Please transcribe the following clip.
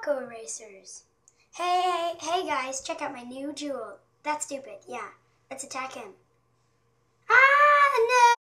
taco erasers. Hey guys, check out my new jewel. That's stupid, yeah. Let's attack him. Ah, no!